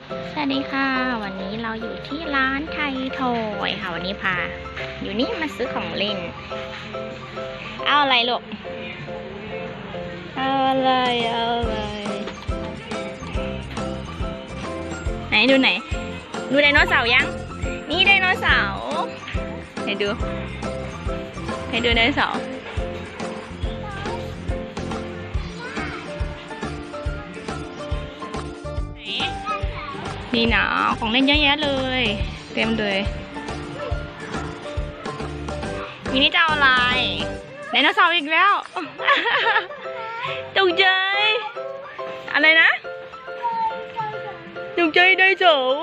สวัสดีค่ะวันนี้เราอยู่ที่ร้านไทยทอยค่ะวันนี้พาอยู่นี่มาซื้อของเล่นเอาอะไรลูกเอาอะไรไหนดูไหนดูไดโนเสาร์ยังนี่ไดโนเสาร์ให้ดูไดโนเสาร์นี่นะของเล่นเยอะแยะเลยเต็มเลยมินี่จะเอาอะไรไดโนเสาร์อีกแล้ว ตกใจอะไรนะตกใจไดโนเสาร์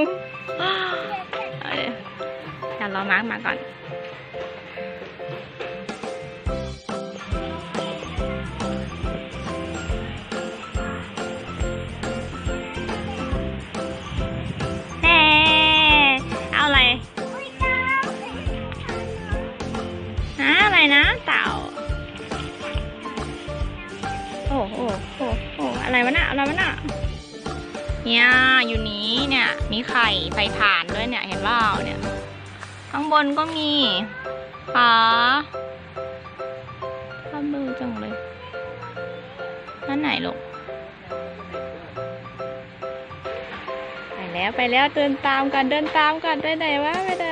เดี๋ยวรอมาร์คมาก่อนอะไรนะเต่าโอ้อะไรวะน่ะเนี่ยอยู่นี้เนี่ยมีไข่ใส่ถ่านด้วยเนี่ยเห็นเปล่าเนี่ยข้างบนก็มีขาข้ามือจังเลยนั่นไหนลูกไปแล้วเดินตามกันไปไหนวะ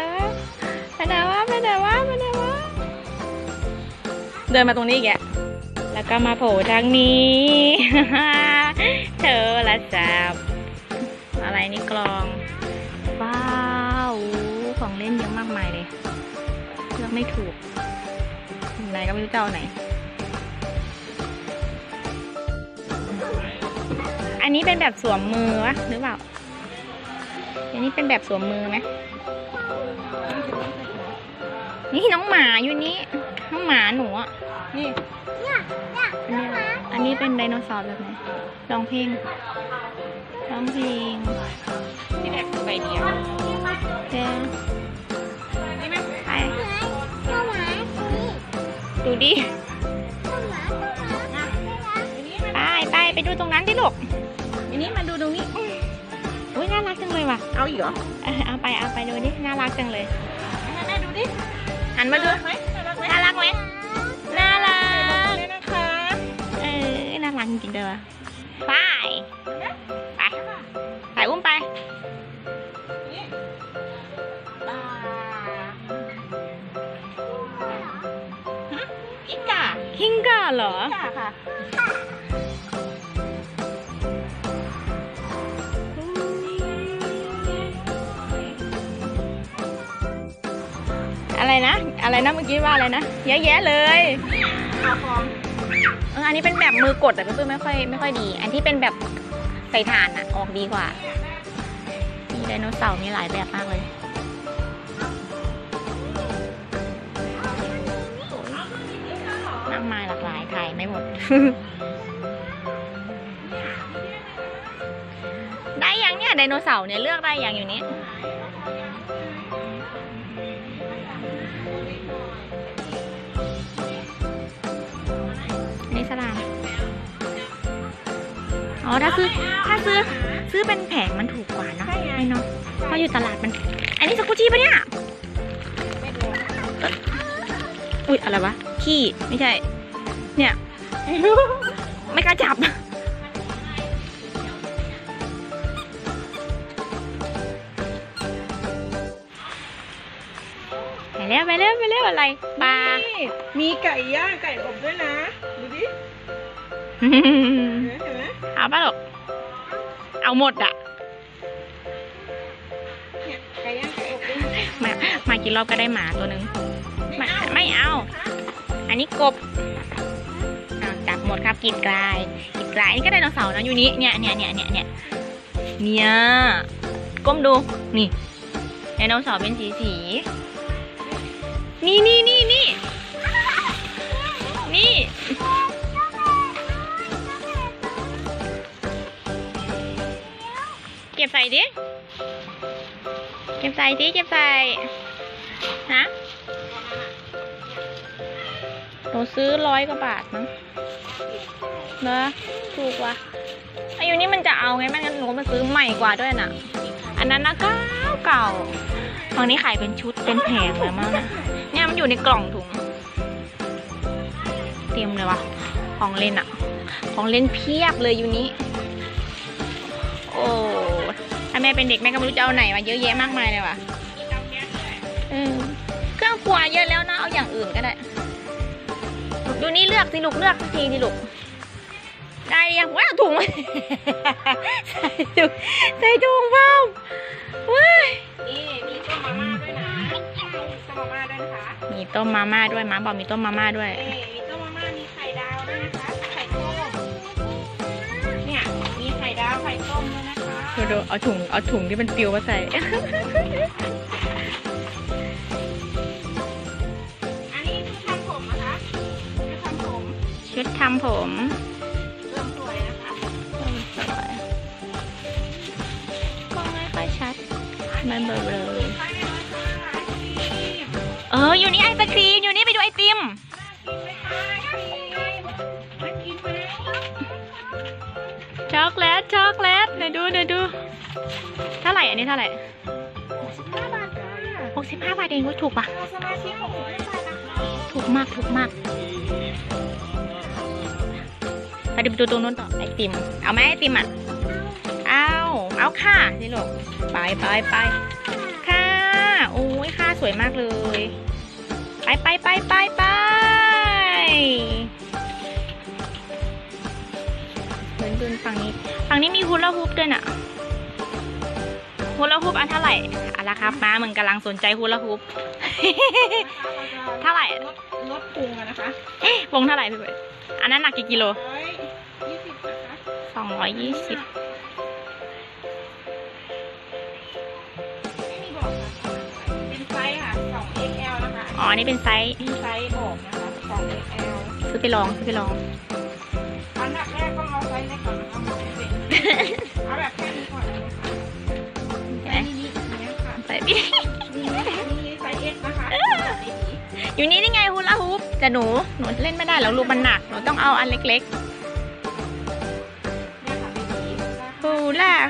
เดินมาตรงนี้แกแล้วก็มาโผล่ทางนี้ เธอละจับอะไรนี่กลองว้าวของเล่นเยอะมากมายเลยเลือกไม่ถูกไหนก็ไม่รู้เจ้าไหนอันนี้เป็นแบบสวมมือวะหรือเปล่าอันนี้เป็นแบบสวมมือไหมนี่น้องหมาอยู่นี่น้องหมาหนูอ่ะนี่อันนี้เป็นไดโนเสาร์แบบไหนร้องเพลงนี่แบบใบเดียวไปดูดิไปดูตรงนั้นดิลูกอันนี้มาดูตรงนี้อุ้ยน่ารักจังเลยว่ะเอาอีกเหรอเอาไปดูดิน่ารักจังเลยแม่ดูดิหันมาดูน่ารักไหมน่ารักนะคะน่ารักจริงๆเลยว่ะไปอุ้มไปฮิงกาเหรอค่ะอะไรนะเมื่อกี้ว่าอะไรนะเยอะแยะเลยอันนี้เป็นแบบมือกดแต่เพื่อนไม่ค่อยดีอันที่เป็นแบบใส่ถ่านออกดีกว่ามีไดโนเสาร์มีหลายแบบมากเลยมากมายหลากหลายถ่ายไม่หมด ได้ยังเนี่ยไดโนเสาร์เนี่ยเลือกได้ยังอยู่นี้นี่สลามอ๋อถ้าซื้อเป็นแผงมันถูกกว่าเนาะไอ้เนาะเพราะอยู่ตลาดมันอันนี้สกุชี่ปะเนี่ยอุ๊ยอะไรวะขี้ไม่ใช่เนี่ยไม่กล้าจับไปแล้วอะไรปลามีไก่ย่างไก่อบด้วยนะดูดิเห็นไหมเอาป่ะลูกเอาหมดอะเนี่ยไก่ย่างไก่อบด้วยมากี่รอบก็ได้หมาตัวนึงไม่เอาอันนี้กบจับหมดครับกีดกลายนี่ก็ไดโนเสาร์นะอยู่นี้เนี่ยก้มดูนี่ไดโนเสาร์เป็นสีนี่เก็บใส่ดิฮะหนูซื้อ100 กว่าบาทมั้งเนอะถูกว่ะอายุนี้มันจะเอาไงไม่งั้นหนูมาซื้อใหม่ม่กว่าด้วยน่ะ อันนั้นนะเก่าฝั่งนี้ขายเป็นชุดเป็นแผงเลยมั้งนะเนี่ยมันอยู่ในกล่องถุงเต็มเลยวะของเล่นอะของเล่นเพียบเลยอยู่นี้โอ้ถ้าแม่เป็นเด็กแม่ก็ไม่รู้จะเอาไหนมาเยอะแยะมากมายเลยว่ะเครื่องครัวเยอะแล้วนะเอาอย่างอื่นก็ได้ดูนี่เลือกสิลูกเลือกทีดิลูกได้ยังว้าวถุง ใส่ถุงเปล่าว้ายนี่มีต้มมาม่าด้วยนะต้มมาม่าด้วยนะคะมีต้มมาม่าด้วยม้าบอกมีต้มมาม่าด้วยมีต้มมาม่ามีไข่ดาวด้วยนะคะไข่ต้มเนี่ยมีไข่ดาวไข่ต้มด้วยนะคะดูเอาถุงที่มันปิวมาใส่อันนี้ชุดทำผมนะคะชุดทำผมชุดทำผมเริ่มสวยนะคะสวยก็ไม่ค่อยชัดมันเบลอใช่เลยค่ะไอศครีมอยู่นี่ไอศครีมอยู่นี่ไปดูไอติมกินไหมคะไอศครีมมากินไหมช็อกโกแลตเดี๋ยวดูเท่าไหร่อันนี้เท่าไหร่ 65 บาทค่ะ 65 บาทเองว่าถูกปะเราสมาชิก65 บาทนะคะถูกมากไปดูตรงนู้นต่อไอติมเอาไหมไอติมอ่ะเอาค่ะนี่ลูกไปค่ะโอ้ยค่ะสวยมากเลยไปเดินฝั่งนี้มีฮูลาฮูปด้วยน่ะฮูลาฮูปอันเท่าไหร่อะไรครับม้ามึงกำลังสนใจฮูลาฮูป เท่าไหร่ลดพุงอะนะคะวงเท่าไหร่พี่เบิร์ดอันนั้นหนักกี่กิโล 120นะคะ 220 ไม่มีบอกค่ะเป็นไซส์ค่ะ 2XL นะคะอ๋อนี่เป็นไซส์มีไซส์บอกนะคะ 2XL ซื้อไปลองอันดับแรกต้องเอาไซส์เล็กก่อนนะคะเอาแบบแค่นี้ก่อนนะคะเห็นไหมนี่เนี่ยค่ะใส่พี่มีไซส์ S นะคะอยู่นี่ไงฮูลาฮูปแต่หนูเล่นไม่ได้แล้วลูกมันหนักหนูต้องเอาอันเล็กๆฮูล่า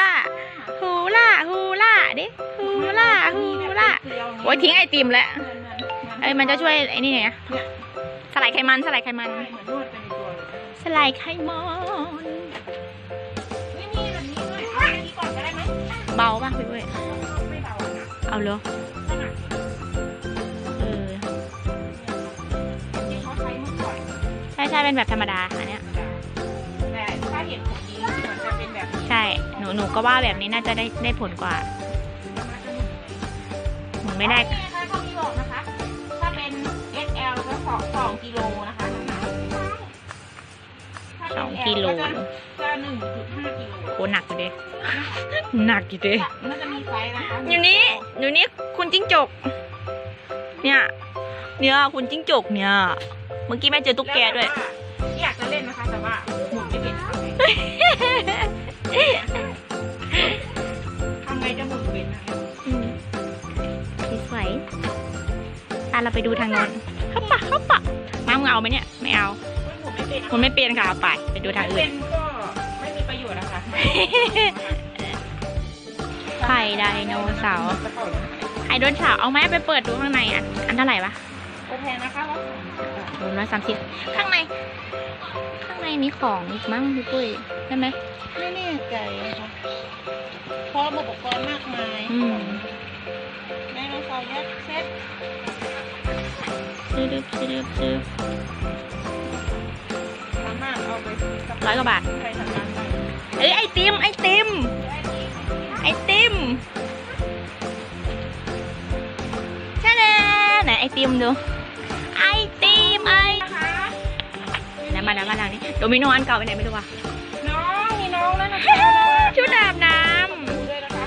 ดิฮูล่าโอ้ยทิ้งไอติมแล้วมันจะช่วยไอ้นี่ไงสลายไขมันเหมือนนวดไปในตัวเลยสลายไขมันมีแบบนี้ด้วยเอาอันนี้ก่อนก็ได้ไหมเบาป่ะพี่เว้ยไม่เบาอะนะเอาเลยขนาด ที่เขาใช้เมื่อก่อนใช่เป็นแบบธรรมดาค่ะเนี่ยแต่ถ้าเห็นผลดีเหมือนจะเป็นแบบนี้ใช่หนูก็ว่าแบบนี้น่าจะได้ผลกว่ามันจะหมุนหนูไม่ได้นี่นะคะเขามีบอกนะคะ ถ้าเป็น XL ก็2กิโลนะคะน้ำหนักถ้าเป็น 2 กิโลจะ 1.5 กิโลโอ้หนักอยู่เด้ หนักอยู่เด้มันจะมีไซส์นะคะอยู่นี่คุณจิ้งจกเนี่ยคุณจิ้งจกเนี่ยเมื่อกี้แม่เจอตุ๊กแกด้วยอยากจะเล่นนะคะแต่ว่าหมุนไม่เป็นทำไงจะหมุนเป็นนะสวยเราไปดูทางโน้นเข้าปะมามึงเอาไหมเนี่ยไม่เอาหมุนไม่เป็นคุณไม่เปลี่ยนค่ะเอาไปดูทางอื่เป็น นก็ไม่มีประโยชน์นะคะไข่ไดโนเสาร์เอาไหมไปเปิดดูข้างในอ่ะอันเท่าไหร่วะโอเคนะคะว่า 130ข้างในมีของอีกมั้งพี่ปุ้ยใช่ไหมไม่แน่ใจนะคะเพราะอุปกรณ์มากมาย ไดโนเสาร์ยักษ์เซ็ตซื้อสามารถเอาไปซื้อกับ 100 กว่าบาทใครทำงานได้ไอติมใช่เลยไหนไอติมดูไอติมนะคะแล้วมาทางนี้โดมิโนอันเก่าไปไหนไม่รู้ว่ะมีน้องแล้วนะคะชุดอาบน้ดูด้วยนะคะ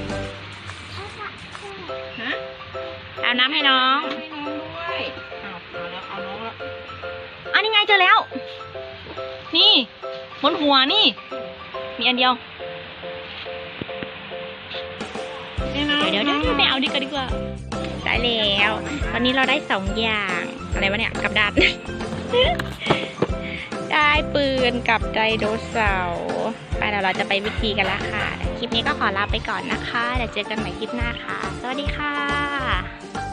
ฮะำอาบน้ำให้น้องให้น้องด้วยเอาน้องแล้วอันนี้ไงเจอแล้ว นี่บนหัวนี่ มีอันเดียว เดี๋ยวไม่เอาดีกว่าได้แล้วตอนนี้เราได้2 อย่างอะไรวะเนี่ยกับดาบ ได้ปืนกับไดโนเสาร์ไปเดี๋ยวเราจะไปวิธีกันละค่ะ คลิปนี้ก็ขอลาไปก่อนนะคะ เดี๋ยวเจอกันใหม่คลิปหน้าค่ะ สวัสดีค่ะ